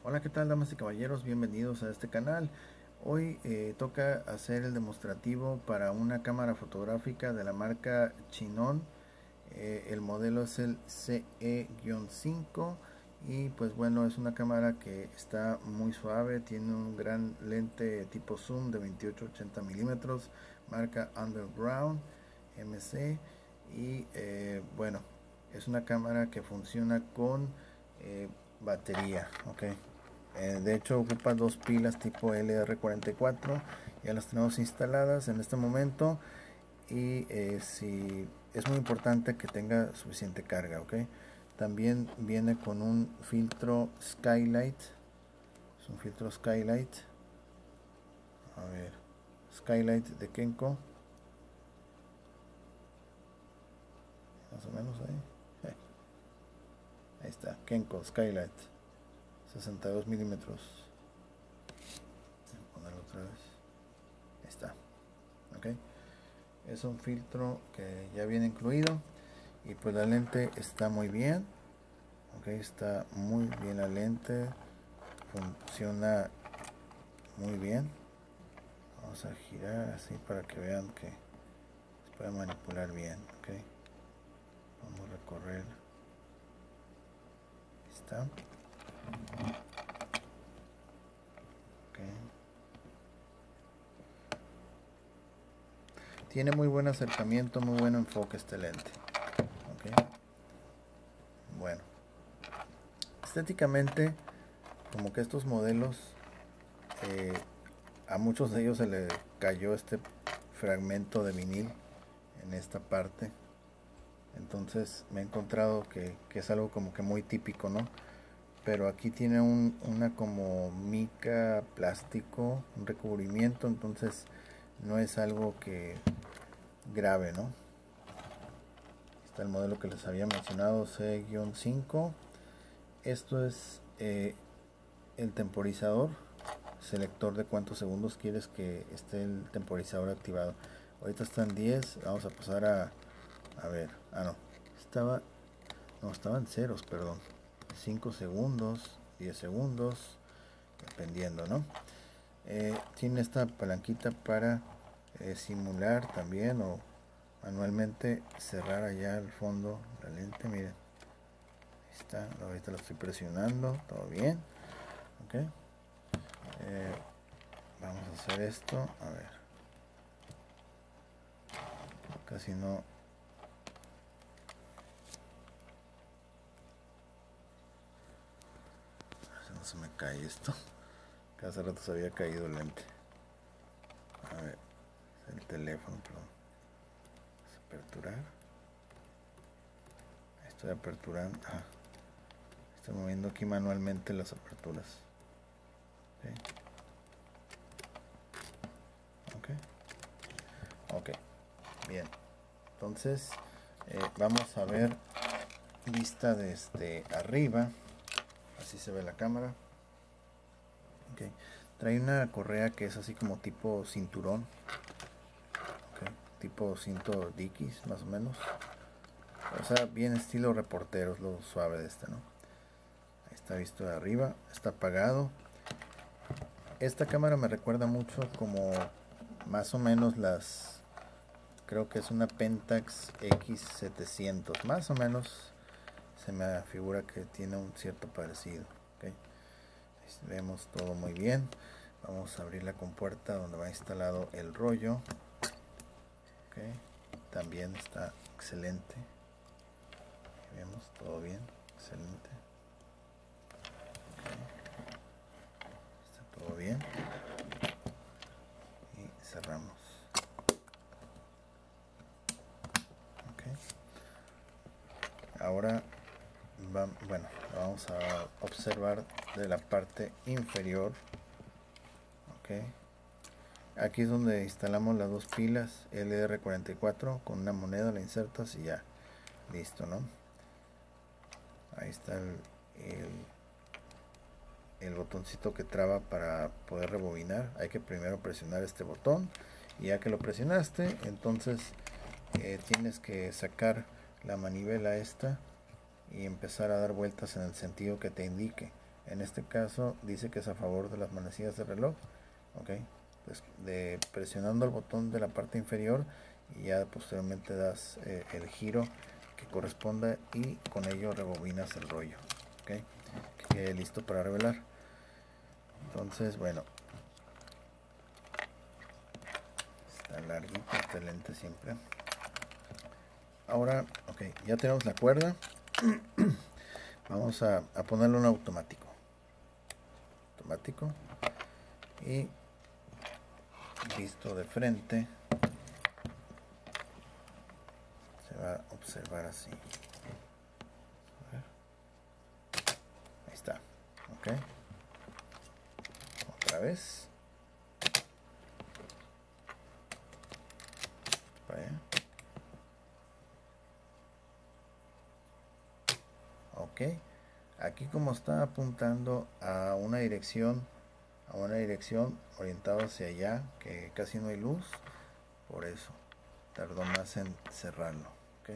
Hola, ¿qué tal, damas y caballeros? Bienvenidos a este canal. Hoy toca hacer el demostrativo para una cámara fotográfica de la marca Chinon. El modelo es el CE-5 y pues bueno, es una cámara que está muy suave, tiene un gran lente tipo zoom de 28-80 milímetros, marca Underground MC y bueno, es una cámara que funciona con eh, batería, ok. De hecho ocupa dos pilas tipo LR44, ya las tenemos instaladas en este momento y si es muy importante que tenga suficiente carga, ok. También viene con un filtro Skylight, es un filtro Skylight, a ver, Skylight de Kenko, más o menos ahí. Ahí está, Kenko Skylight, 62 milímetros. Voy a ponerlo otra vez. Ahí está, ok. Es un filtro que ya viene incluido y pues la lente está muy bien, ok, está muy bien la lente, funciona muy bien. Vamos a girar así para que vean que se puede manipular bien, ok. Vamos a recorrer. Ahí está, ok. Tiene muy buen acercamiento, muy buen enfoque este lente, ok. Bueno, estéticamente como que estos modelos eh, a muchos de ellos se le cayó este fragmento de vinil en esta parte, entonces me he encontrado que es algo como que muy típico, ¿no? Pero aquí tiene una como mica plástico, un recubrimiento, entonces no es algo que grave, ¿no? Está el modelo que les había mencionado, C-5. Esto es el temporizador, selector de cuántos segundos quieres que esté el temporizador activado. Ahorita están 10, vamos a pasar a ver, no, estaban ceros, perdón. 5 segundos, 10 segundos, dependiendo, ¿no? Tiene esta palanquita para simular también o manualmente cerrar allá al fondo la lente, miren. Ahí está, ahorita lo estoy presionando, todo bien, ok. Vamos a hacer esto, a ver, casi no. No se me cae esto. Cada rato se había caído el lente. A ver, el teléfono, perdón. Vamos a aperturar. Estoy aperturando. Estoy moviendo aquí manualmente las aperturas. Ok. Bien. Entonces, vamos a ver vista desde arriba. Así se ve la cámara. Okay. Trae una correa que es así como tipo cinturón, okay. Tipo cinto Dickies más o menos, o sea, bien estilo reportero, es lo suave de este, ¿no? Ahí está visto de arriba, está apagado. Esta cámara me recuerda mucho como más o menos creo que es una Pentax X700, más o menos se me figura que tiene un cierto parecido, okay. Vemos todo muy bien. Vamos a abrir la compuerta donde va instalado el rollo, okay. También está excelente, vemos todo bien, excelente, okay. Está todo bien y cerramos, okay. Ahora bueno, vamos a observar de la parte inferior, okay. Aquí es donde instalamos las dos pilas LR44, con una moneda la insertas y ya, listo, ¿no? Ahí está el botoncito que traba para poder rebobinar. Hay que primero presionar este botón y ya que lo presionaste, entonces tienes que sacar la manivela esta y empezar a dar vueltas en el sentido que te indique. En este caso dice que es a favor de las manecillas del reloj. Ok, pues presionando el botón de la parte inferior y ya posteriormente das el giro que corresponda y con ello rebobinas el rollo. Ok, que quede listo para revelar. Entonces, bueno, está larguito este lente siempre. Ahora, ok, ya tenemos la cuerda. Vamos a ponerlo en automático. Y visto de frente se va a observar así. Ahí está. Ok, otra vez para allá. Ok, aquí como está apuntando a una dirección orientado hacia allá, que casi no hay luz, por eso tardó más en cerrarlo. Okay.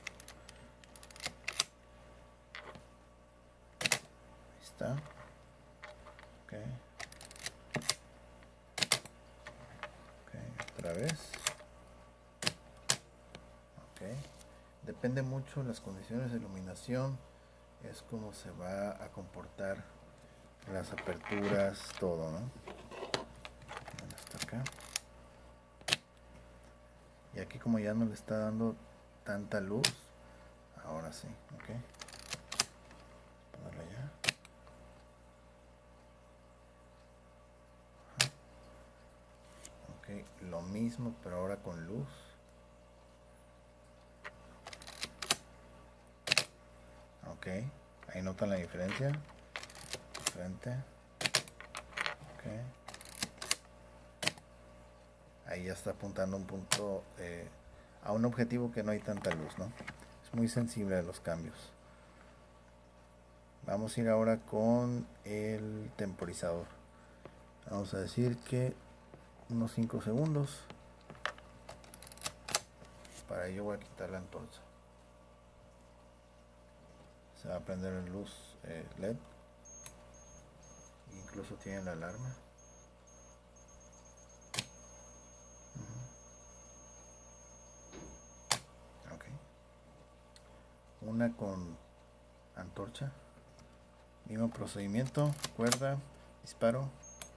Ahí está. Okay. Okay. Otra vez. Okay. Depende mucho de las condiciones de iluminación, es como se va a comportar las aperturas, todo, ¿no? Hasta acá. Y aquí como ya no le está dando tanta luz, ahora sí, ok. Ponerlo allá. Ok, lo mismo pero ahora con luz. Ok, ahí notan la diferencia. Frente. Ok. Ahí ya está apuntando un punto a un objetivo que no hay tanta luz, ¿no? Es muy sensible a los cambios. Vamos a ir ahora con el temporizador. Vamos a decir que unos 5 segundos. Para ello voy a quitar la antorcha. Se va a prender la luz LED. Incluso tiene la alarma. Ok. Una con antorcha. Mismo procedimiento. Cuerda. Disparo.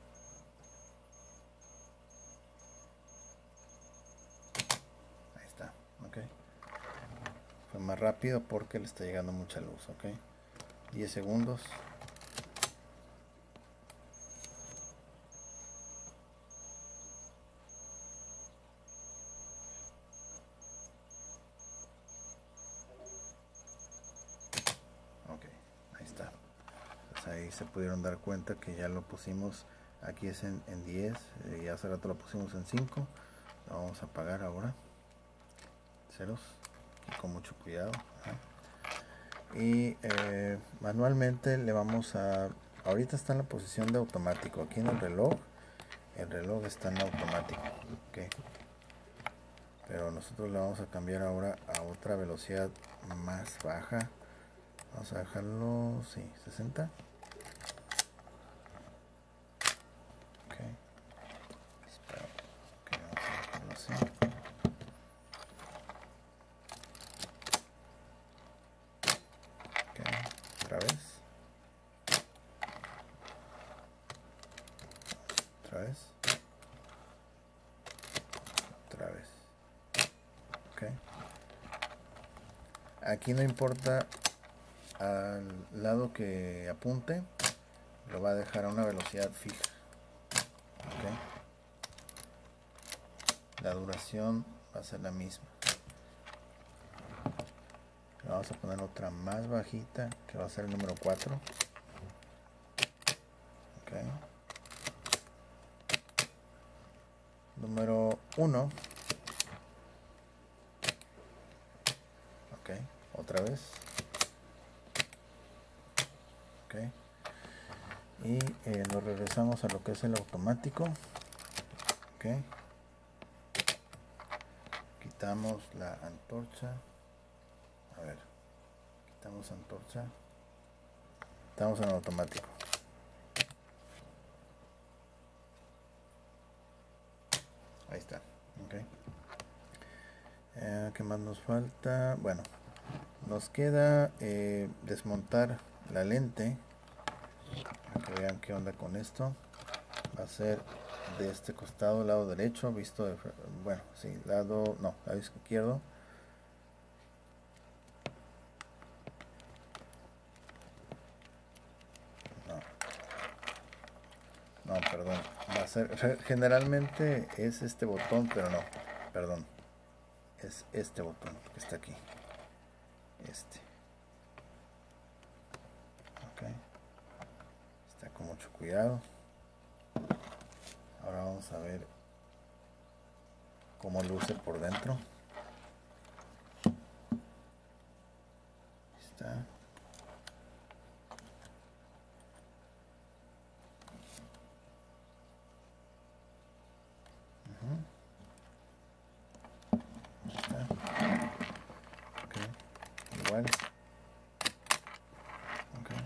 Ahí está. Ok. Fue más rápido porque le está llegando mucha luz. Ok. 10 segundos. Ok, ahí está. Pues ahí se pudieron dar cuenta que ya lo pusimos. Aquí es en 10. Y hace rato lo pusimos en 5. Lo vamos a apagar ahora. Ceros. Y con mucho cuidado. Y manualmente le vamos a... Ahorita está en la posición de automático. Aquí en el reloj está en automático. Okay. Pero nosotros le vamos a cambiar ahora a otra velocidad más baja. Vamos a dejarlo, sí, 60. Ok. Espera. Ok, vamos a dejarlo así. Ok, otra vez. Otra vez. Otra vez. Ok. Aquí no importa al lado que apunte, lo va a dejar a una velocidad fija. Okay. La duración va a ser la misma. Le vamos a poner otra más bajita, que va a ser el número 4. Okay. Número 1. Ok, otra vez. Ok. Y lo regresamos a lo que es el automático. Ok. Quitamos la antorcha. A ver. Quitamos antorcha. Estamos en automático. más nos falta? Bueno, nos queda desmontar la lente. Para que vean qué onda con esto. Va a ser de este costado, lado derecho, visto de, bueno, sí, lado izquierdo. No, perdón, va a ser, generalmente es este botón, pero no, perdón, es este botón que está aquí, este, ok, está con mucho cuidado. Ahora vamos a ver cómo luce por dentro. Ahí está. Igual. Okay.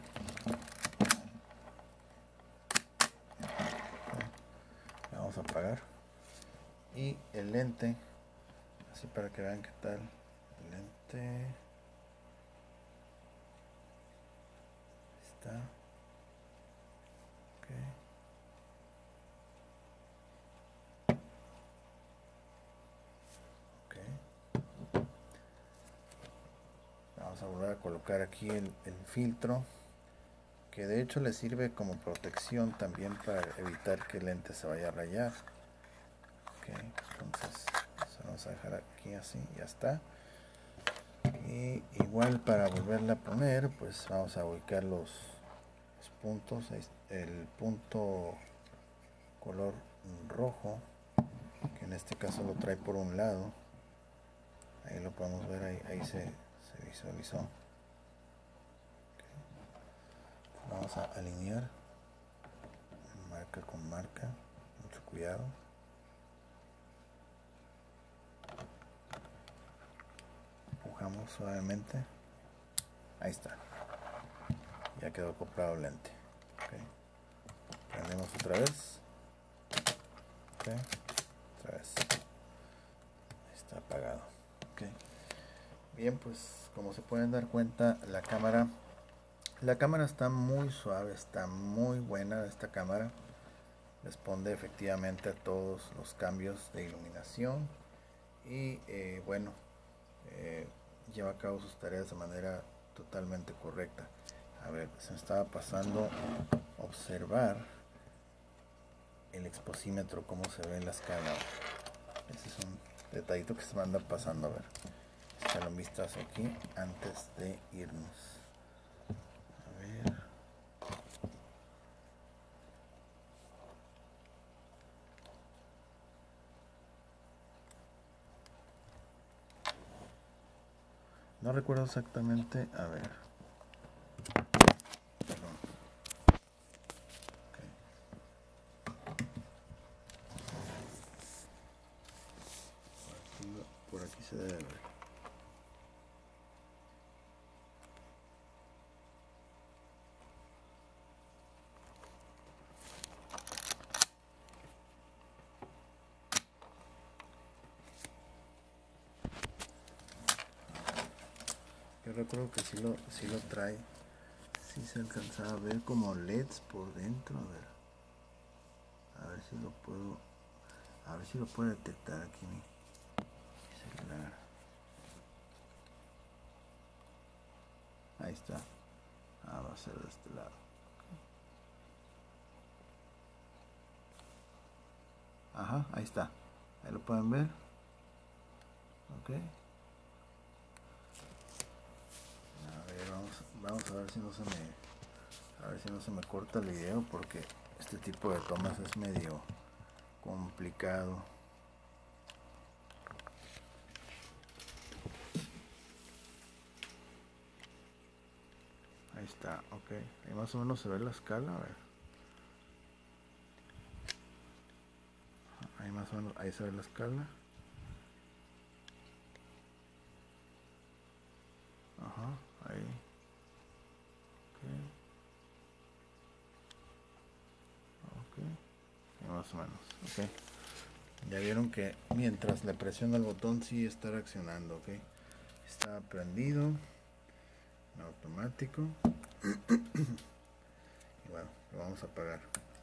Vamos a apagar. Y el lente, así para que vean qué tal. El lente está. Okay. Okay. Vamos a volver a colocar aquí el filtro, que de hecho le sirve como protección también para evitar que el lente se vaya a rayar. Okay. Entonces vamos a dejar aquí así, ya está. Y igual para volverla a poner, pues vamos a ubicar los puntos. El punto color rojo, que en este caso lo trae por un lado, ahí lo podemos ver, ahí se visualizó. Okay. Vamos a alinear marca con marca, mucho cuidado. Empujamos suavemente, ahí está, ya quedó acoplado el lente. Okay. Prendemos otra vez. Okay. Otra vez, está apagado. Okay. Bien, pues como se pueden dar cuenta, la cámara está muy suave, está muy buena esta cámara. Responde efectivamente a todos los cambios de iluminación y bueno, lleva a cabo sus tareas de manera totalmente correcta. A ver, se me estaba pasando observar el exposímetro, cómo se ve en la escala. Ese es un detallito que se me anda pasando. A ver, echarle un vistazo aquí antes de irnos. A ver. No recuerdo exactamente. A ver. Perdón. Okay. Por aquí se debe ver. Yo recuerdo que sí lo trae. Sí se alcanzaba a ver como LEDs por dentro. A ver si lo puedo. A ver si lo puedo detectar aquí mi celular. Ahí está. Va a ser de este lado. Ajá, ahí está. Ahí lo pueden ver. Ok. A ver, vamos a ver si no se me. A ver si no se me corta el video, porque este tipo de tomas es medio complicado. Ahí está, ok. Ahí más o menos se ve la escala, a ver. Ahí más o menos, ahí se ve la escala. Ajá, ahí. Ok. Ahí más o menos, ok. Ya vieron que mientras le presiono el botón sí está reaccionando, ok. Está prendido en automático. Y bueno, lo vamos a apagar.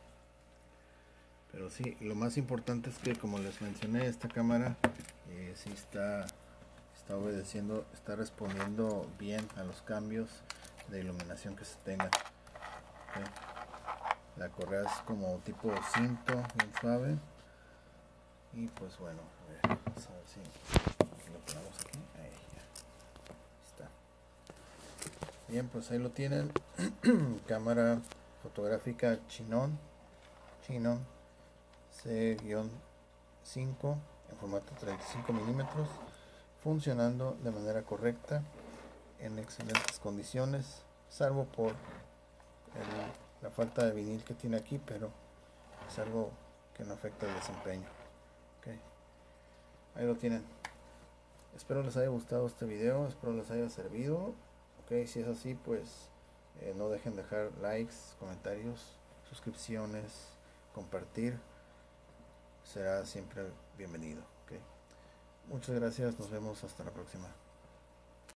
Pero sí, lo más importante es que, como les mencioné, esta cámara sí está obedeciendo, está respondiendo bien a los cambios de iluminación que se tengan. ¿Okay? La correa es como tipo cinto, bien suave. Y pues bueno, a ver, vamos a ver si lo ponemos aquí. Ahí ya está. Bien, pues ahí lo tienen. Cámara fotográfica Chinon C-5 en formato 35 milímetros, funcionando de manera correcta, en excelentes condiciones, salvo por la falta de vinil que tiene aquí, pero es algo que no afecta el desempeño. Okay. Ahí lo tienen. Espero les haya gustado este video, espero les haya servido. Okay, si es así, pues no dejen de dejar likes, comentarios, suscripciones, compartir. Será siempre bienvenido. Okay. Muchas gracias, nos vemos hasta la próxima.